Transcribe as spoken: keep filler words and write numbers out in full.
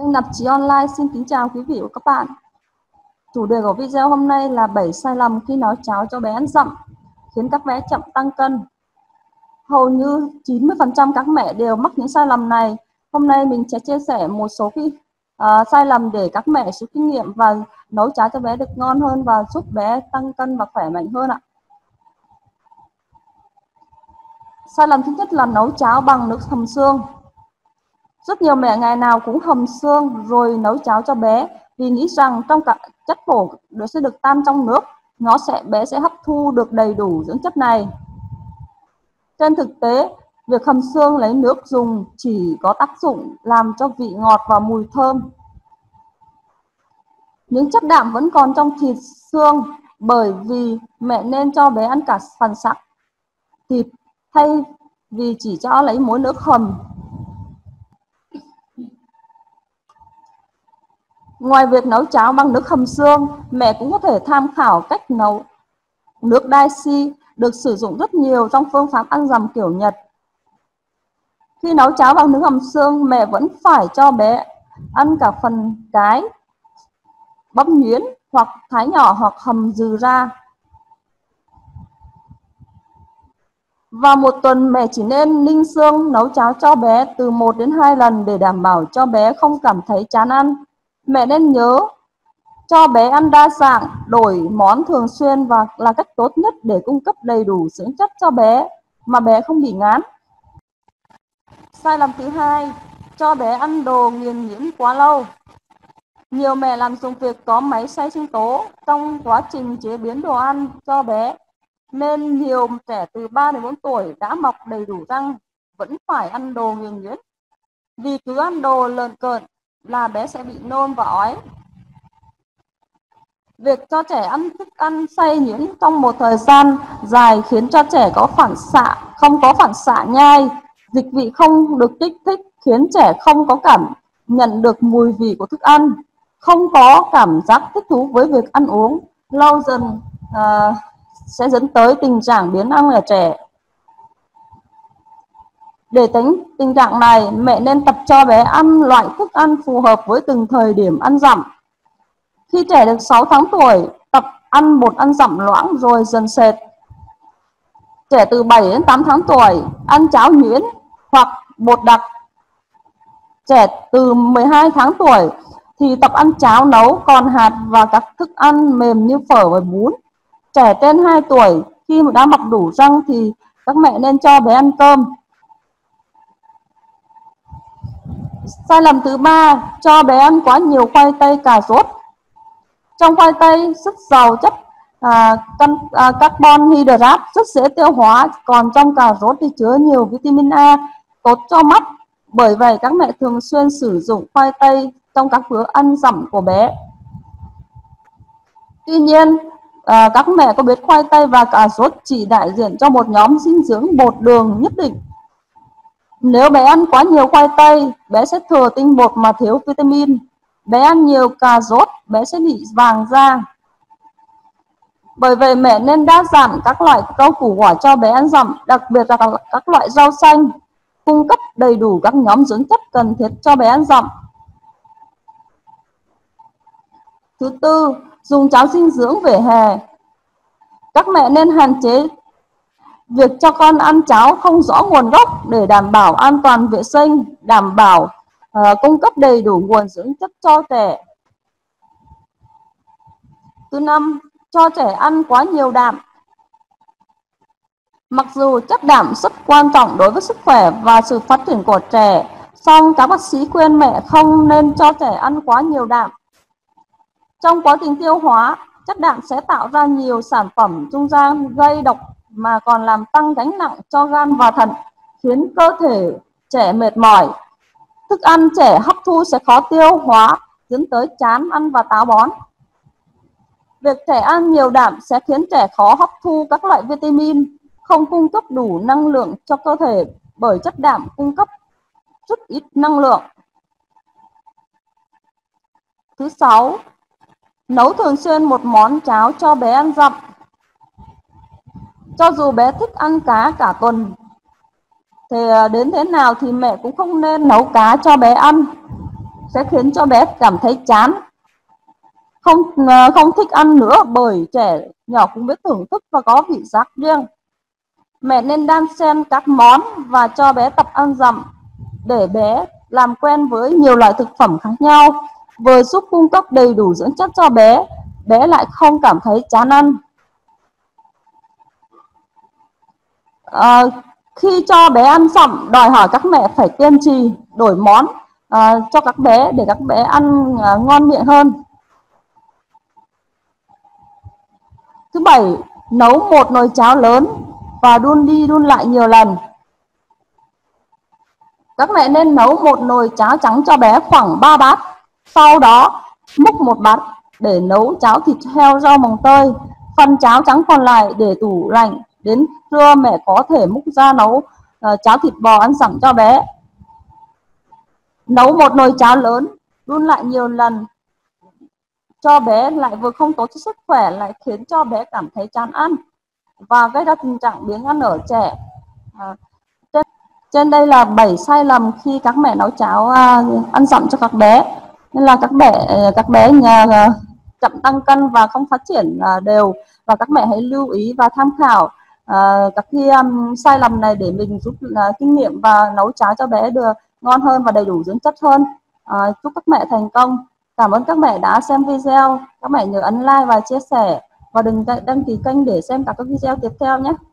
Kênh Nạp Chí Online xin kính chào quý vị và các bạn. Chủ đề của video hôm nay là bảy sai lầm khi nấu cháo cho bé ăn dặm khiến các bé chậm tăng cân. Hầu như chín mươi phần trăm các mẹ đều mắc những sai lầm này. Hôm nay mình sẽ chia sẻ một số cái uh, sai lầm để các mẹ rút kinh nghiệm và nấu cháo cho bé được ngon hơn và giúp bé tăng cân và khỏe mạnh hơn ạ. Sai lầm thứ nhất là nấu cháo bằng nước hầm xương. Rất nhiều mẹ ngày nào cũng hầm xương rồi nấu cháo cho bé vì nghĩ rằng trong cả chất bổ nó sẽ được tan trong nước, nó sẽ bé sẽ hấp thu được đầy đủ dưỡng chất này. Trên thực tế, việc hầm xương lấy nước dùng chỉ có tác dụng làm cho vị ngọt và mùi thơm. Những chất đạm vẫn còn trong thịt xương, bởi vì mẹ nên cho bé ăn cả phần xác thịt thay vì chỉ cho lấy mỗi nước hầm. Ngoài việc nấu cháo bằng nước hầm xương, mẹ cũng có thể tham khảo cách nấu nước dashi được sử dụng rất nhiều trong phương pháp ăn dặm kiểu Nhật. Khi nấu cháo bằng nước hầm xương, mẹ vẫn phải cho bé ăn cả phần cái, băm nhuyễn hoặc thái nhỏ hoặc hầm dừ ra. Vào một tuần, mẹ chỉ nên ninh xương nấu cháo cho bé từ một đến hai lần để đảm bảo cho bé không cảm thấy chán ăn. Mẹ nên nhớ cho bé ăn đa dạng, đổi món thường xuyên và là cách tốt nhất để cung cấp đầy đủ dưỡng chất cho bé mà bé không bị ngán. Sai lầm thứ hai, cho bé ăn đồ nghiền nhiễm quá lâu. Nhiều mẹ làm dùng việc có máy xay sinh tố trong quá trình chế biến đồ ăn cho bé, nên nhiều trẻ từ ba đến bốn tuổi đã mọc đầy đủ răng vẫn phải ăn đồ nghiền nhuyễn. Vì cứ ăn đồ lợn cợn là bé sẽ bị nôn và ói. Việc cho trẻ ăn thức ăn xay nhuyễn trong một thời gian dài khiến cho trẻ có phản xạ, không có phản xạ nhai, dịch vị không được kích thích, khiến trẻ không có cảm nhận được mùi vị của thức ăn, không có cảm giác thích thú với việc ăn uống. Lâu dần à, sẽ dẫn tới tình trạng biến ăn ở trẻ. Để tránh tình trạng này, mẹ nên tập cho bé ăn loại thức ăn phù hợp với từng thời điểm ăn dặm. Khi trẻ được sáu tháng tuổi, tập ăn bột ăn dặm loãng rồi dần sệt. Trẻ từ bảy đến tám tháng tuổi, ăn cháo nhuyễn hoặc bột đặc. Trẻ từ mười hai tháng tuổi thì tập ăn cháo nấu còn hạt và các thức ăn mềm như phở và bún. Trẻ trên hai tuổi khi đã mọc đủ răng thì các mẹ nên cho bé ăn cơm. Sai lầm thứ ba, cho bé ăn quá nhiều khoai tây, cà rốt. Trong khoai tây rất giàu chất à, căn, à, carbon hydrate rất dễ tiêu hóa, còn trong cà rốt thì chứa nhiều vitamin A tốt cho mắt. Bởi vậy các mẹ thường xuyên sử dụng khoai tây trong các bữa ăn dặm của bé. Tuy nhiên, à, các mẹ có biết khoai tây và cà rốt chỉ đại diện cho một nhóm dinh dưỡng bột đường nhất định. Nếu bé ăn quá nhiều khoai tây, bé sẽ thừa tinh bột mà thiếu vitamin. Bé ăn nhiều cà rốt, bé sẽ bị vàng da. Bởi vậy mẹ nên đa dạng các loại rau củ quả cho bé ăn dặm, đặc biệt là các loại rau xanh, cung cấp đầy đủ các nhóm dưỡng chất cần thiết cho bé ăn dặm. Thứ tư, dùng cháo dinh dưỡng vỉa hè. Các mẹ nên hạn chế việc cho con ăn cháo không rõ nguồn gốc để đảm bảo an toàn vệ sinh, đảm bảo uh, cung cấp đầy đủ nguồn dưỡng chất cho trẻ. Thứ năm, cho trẻ ăn quá nhiều đạm. Mặc dù chất đạm rất quan trọng đối với sức khỏe và sự phát triển của trẻ, song các bác sĩ khuyên mẹ không nên cho trẻ ăn quá nhiều đạm. Trong quá trình tiêu hóa, chất đạm sẽ tạo ra nhiều sản phẩm trung gian gây độc mà còn làm tăng gánh nặng cho gan và thận, khiến cơ thể trẻ mệt mỏi. Thức ăn trẻ hấp thu sẽ khó tiêu hóa, dẫn tới chán ăn và táo bón. Việc trẻ ăn nhiều đạm sẽ khiến trẻ khó hấp thu các loại vitamin, không cung cấp đủ năng lượng cho cơ thể bởi chất đạm cung cấp rất ít năng lượng. Thứ sáu, nấu thường xuyên một món cháo cho bé ăn dặm. Cho dù bé thích ăn cá cả tuần, thì đến thế nào thì mẹ cũng không nên nấu cá cho bé ăn. sẽ khiến cho bé cảm thấy chán, không không thích ăn nữa, bởi trẻ nhỏ cũng biết thưởng thức và có vị giác riêng. Mẹ nên đan xen các món và cho bé tập ăn dặm để bé làm quen với nhiều loại thực phẩm khác nhau, vừa giúp cung cấp đầy đủ dưỡng chất cho bé, bé lại không cảm thấy chán ăn. À, khi cho bé ăn dặm, đòi hỏi các mẹ phải kiên trì đổi món à, cho các bé để các bé ăn à, ngon miệng hơn. Thứ bảy, nấu một nồi cháo lớn và đun đi đun lại nhiều lần. Các mẹ nên nấu một nồi cháo trắng cho bé khoảng ba bát. Sau đó múc một bát để nấu cháo thịt heo rau mồng tơi. Phần cháo trắng còn lại để tủ lạnh. Đến trưa mẹ có thể múc ra nấu uh, cháo thịt bò ăn sẵn cho bé. Nấu một nồi cháo lớn, đun lại nhiều lần cho bé lại vừa không tốt cho sức khỏe, lại khiến cho bé cảm thấy chán ăn và gây ra tình trạng biếng ăn ở trẻ. À, trên, trên đây là bảy sai lầm khi các mẹ nấu cháo à, ăn dặm cho các bé. Nên là các bé các bé nhà à, chậm tăng cân và không phát triển à, đều, và các mẹ hãy lưu ý và tham khảo à, các cái um, sai lầm này để mình rút uh, kinh nghiệm và nấu cháo cho bé được ngon hơn và đầy đủ dưỡng chất hơn. À, chúc các mẹ thành công. Cảm ơn các mẹ đã xem video. Các mẹ nhớ ấn like và chia sẻ, và đừng đăng ký kênh để xem các video tiếp theo nhé.